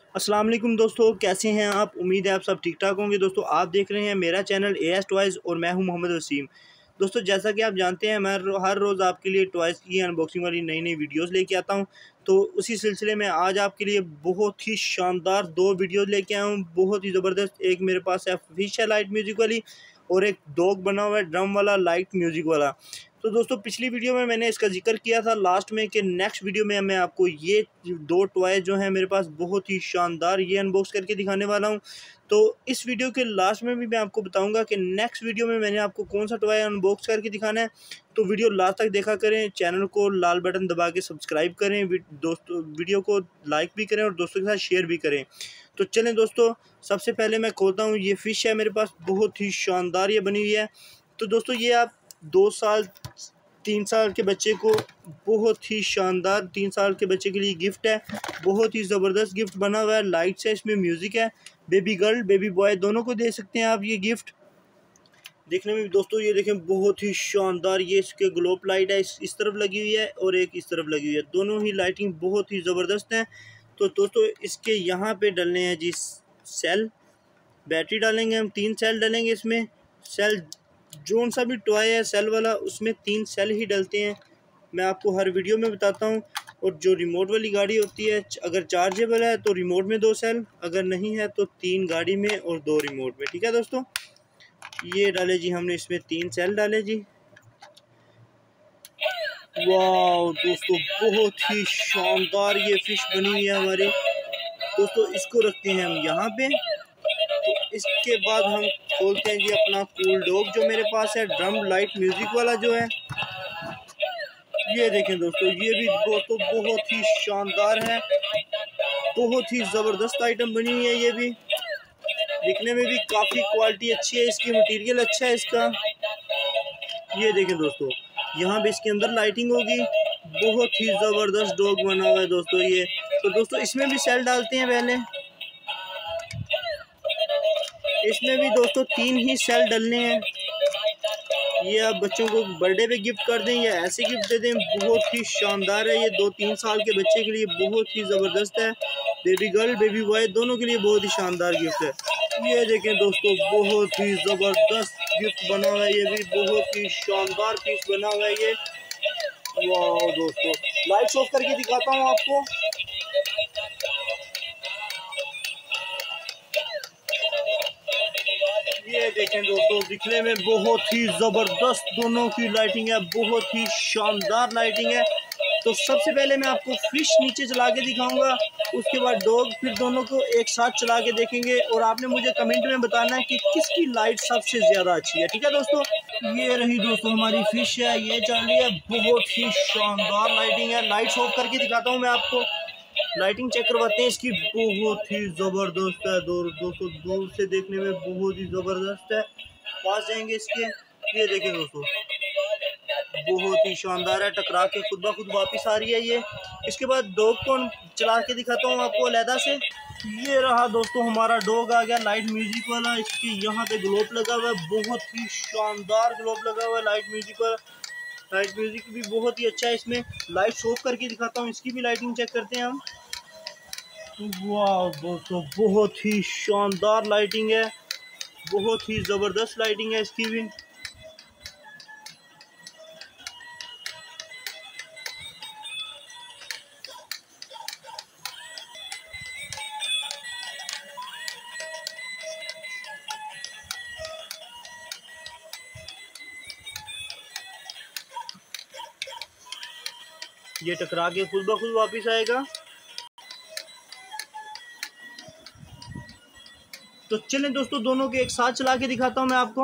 अस्सलाम वालेकुम दोस्तों, कैसे हैं आप। उम्मीद है आप सब ठीक ठाक होंगे। दोस्तों आप देख रहे हैं मेरा चैनल एएस टॉयज़ और मैं हूं मोहम्मद वसीम। दोस्तों जैसा कि आप जानते हैं मैं हर रोज़ आपके लिए टॉयज़ की अनबॉक्सिंग वाली नई नई वीडियोस लेके आता हूं। तो उसी सिलसिले में आज आपके लिए बहुत ही शानदार दो वीडियोस लेके आया हूँ, बहुत ही ज़बरदस्त। एक मेरे पास है फिश है लाइट म्यूज़िक वाली, और एक डॉग बना हुआ है ड्रम वाला लाइट म्यूज़िक वाला। तो दोस्तों पिछली वीडियो में मैंने इसका जिक्र किया था लास्ट में कि नेक्स्ट वीडियो में मैं आपको ये दो टॉय जो हैं मेरे पास बहुत ही शानदार ये अनबॉक्स करके दिखाने वाला हूं। तो इस वीडियो के लास्ट में भी मैं आपको बताऊंगा कि नेक्स्ट वीडियो में मैंने आपको कौन सा टॉय अनबॉक्स करके दिखाना है। तो वीडियो लास्ट तक देखा करें, चैनल को लाल बटन दबा के सब्सक्राइब करें, दोस्तों वीडियो को लाइक भी करें और दोस्तों के साथ शेयर भी करें। तो चलें दोस्तों, सबसे पहले मैं खोलता हूँ। ये फ़िश है मेरे पास, बहुत ही शानदार ये बनी हुई है। तो दोस्तों ये आप 2 साल 3 साल के बच्चे को बहुत ही शानदार 3 साल के बच्चे के लिए गिफ्ट है। बहुत ही ज़बरदस्त गिफ्ट बना हुआ है, लाइट्स है, इसमें म्यूज़िक है। बेबी गर्ल बेबी बॉय दोनों को दे सकते हैं आप ये गिफ्ट। देखने में भी दोस्तों ये देखें बहुत ही शानदार, ये इसके ग्लोब लाइट है, इस तरफ लगी हुई है और एक इस तरफ लगी हुई है। दोनों ही लाइटिंग बहुत ही ज़बरदस्त हैं। तो दोस्तों इसके यहाँ पे डलने हैं जी सेल, बैटरी डालेंगे हम, 3 सेल डालेंगे इसमें। सेल जोन सा भी टॉय है सेल वाला, उसमें 3 सेल ही डलते हैं, मैं आपको हर वीडियो में बताता हूँ। और जो रिमोट वाली गाड़ी होती है, अगर चार्जेबल है तो रिमोट में 2 सेल, अगर नहीं है तो 3 गाड़ी में और 2 रिमोट में। ठीक है दोस्तों, ये डाले जी हमने इसमें 3 सेल डाले जी। वाह दोस्तों बहुत ही शानदार ये फिश बनी हुई है हमारी। दोस्तों इसको रखते हैं हम यहाँ पे। तो इसके बाद हम खोलते हैं जी अपना कूल डॉग जो मेरे पास है, ड्रम लाइट म्यूजिक वाला जो है। ये देखें दोस्तों, ये भी दोस्तों बहुत ही शानदार है, बहुत ही ज़बरदस्त आइटम बनी हुई है। ये भी दिखने में भी काफ़ी क्वालिटी अच्छी है इसकी, मटेरियल अच्छा है इसका। ये देखें दोस्तों, यहाँ भी इसके अंदर लाइटिंग होगी, बहुत ही ज़बरदस्त डॉग बना हुआ है दोस्तों ये। तो दोस्तों इसमें भी सेल डालते हैं पहले, इसमें भी दोस्तों 3 ही सेल डलने हैं। ये आप बच्चों को बर्थडे पे गिफ्ट कर दें या ऐसे गिफ्ट दे दें, बहुत ही शानदार है। ये 2-3 साल के बच्चे के लिए बहुत ही ज़बरदस्त है। बेबी गर्ल बेबी बॉय दोनों के लिए बहुत ही शानदार गिफ्ट है। ये देखें दोस्तों बहुत ही ज़बरदस्त गिफ्ट बना हुआ है, ये भी बहुत ही शानदार पीस बना हुआ है ये। वाह दोस्तों, लाइट्स ऑफ करके दिखाता हूँ आपको। ये देखें दोस्तों, दिखने में बहुत ही ज़बरदस्त दोनों की लाइटिंग है, बहुत ही शानदार लाइटिंग है। तो सबसे पहले मैं आपको फिश नीचे चला के दिखाऊंगा, उसके बाद डॉग, फिर दोनों को एक साथ चला के देखेंगे और आपने मुझे कमेंट में बताना है कि किसकी लाइट सबसे ज़्यादा अच्छी है। ठीक है दोस्तों, ये रही दोस्तों हमारी फिश है, ये चल रही है, बहुत ही शानदार लाइटिंग है। लाइट्स ऑफ करके दिखाता हूँ मैं आपको, लाइटिंग चेक करवाते हैं इसकी, बहुत ही ज़बरदस्त है दोस्तों, दूर से देखने में बहुत ही ज़बरदस्त है। पास जाएंगे इसके, ये देखें दोस्तों बहुत ही शानदार है, टकरा के खुद ब खुद वापस आ रही है ये। इसके बाद डॉग को चला के दिखाता हूँ आपको अलहदा से। ये रहा दोस्तों हमारा डॉग आ गया लाइट म्यूजिक वाला, इसकी यहाँ पे ग्लोब लगा हुआ है, बहुत ही शानदार ग्लोब लगा हुआ है लाइट म्यूजिक वाला। लाइट म्यूजिक भी बहुत ही अच्छा है। इसमें लाइट ऑफ करके दिखाता हूँ, इसकी भी लाइटिंग चेक करते हैं हम। वाह दोस्तों बहुत ही शानदार लाइटिंग है, बहुत ही ज़बरदस्त लाइटिंग है इसकी भी। ये टकरा के खुद ब खुद वापस आएगा। तो चलें दोस्तों दोनों के एक साथ चला के दिखाता हूं मैं आपको।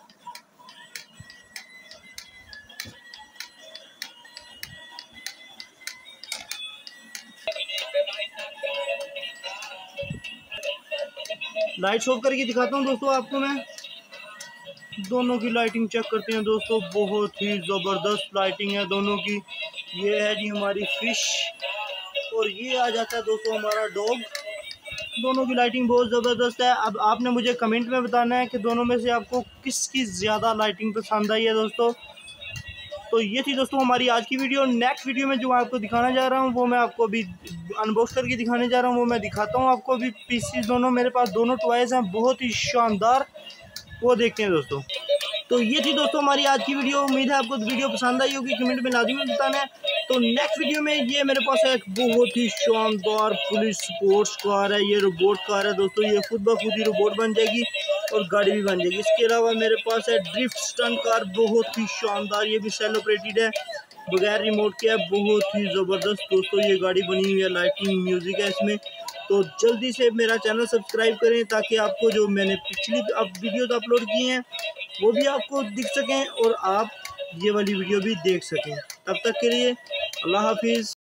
लाइट्स ऑफ करके दिखाता हूं दोस्तों आपको मैं, दोनों की लाइटिंग चेक करते हैं दोस्तों, बहुत ही ज़बरदस्त लाइटिंग है दोनों की। ये है जी हमारी फिश और ये आ जाता है दोस्तों हमारा डॉग। दोनों की लाइटिंग बहुत ज़बरदस्त है। अब आपने मुझे कमेंट में बताना है कि दोनों में से आपको किसकी ज़्यादा लाइटिंग पसंद आई है दोस्तों। तो ये थी दोस्तों हमारी आज की वीडियो। नेक्स्ट वीडियो में जो आपको दिखाना जा रहा हूँ वो मैं आपको अभी अनबॉक्स करके दिखाने जा रहा हूँ, वो मैं दिखाता हूँ आपको अभी। पीसीस दोनों मेरे पास दोनों टॉयज़ हैं बहुत ही शानदार, वो देखते हैं दोस्तों। तो ये थी दोस्तों हमारी आज की वीडियो। उम्मीद है आपको वीडियो पसंद आई होगी, कमेंट में लाजमी बताना है। तो नेक्स्ट वीडियो में ये मेरे पास एक बहुत ही शानदार पुलिस स्पोर्ट्स कार है, ये रोबोट कार है दोस्तों। ये खुद ब खुद ही रोबोट बन जाएगी और गाड़ी भी बन जाएगी। इसके अलावा मेरे पास है ड्रिफ्ट स्टंट कार, बहुत ही शानदार, ये भी सेल ऑपरेटेड है, बगैर रिमोट के है, बहुत ही ज़बरदस्त दोस्तों ये गाड़ी बनी हुई है। लाइटिंग म्यूज़िक है इसमें। तो जल्दी से मेरा चैनल सब्सक्राइब करें ताकि आपको जो मैंने पिछली वीडियोज़ अपलोड की हैं वो भी आपको दिख सकें और आप ये वाली वीडियो भी देख सकें। तब तक के लिए अल्लाह हाफिज़।